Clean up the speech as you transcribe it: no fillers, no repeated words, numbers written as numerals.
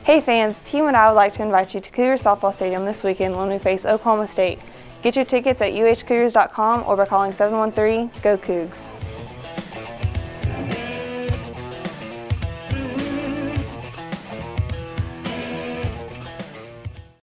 Hey fans, Team and I would like to invite you to Cougars Softball Stadium this weekend when we face Oklahoma State. Get your tickets at uhcougars.com or by calling 713-GO-COUGS.